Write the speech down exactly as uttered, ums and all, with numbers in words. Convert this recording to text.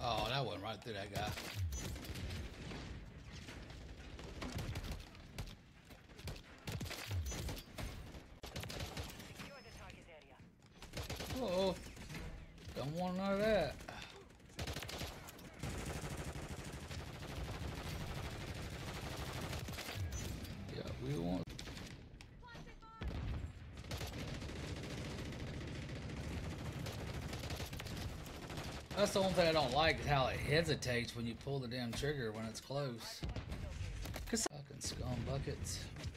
Oh, that went right through that guy. Uh-oh. Don't want none of that. Yeah, we want. That's the only thing I don't like is how it hesitates when you pull the damn trigger when it's close. Cause fucking scum buckets.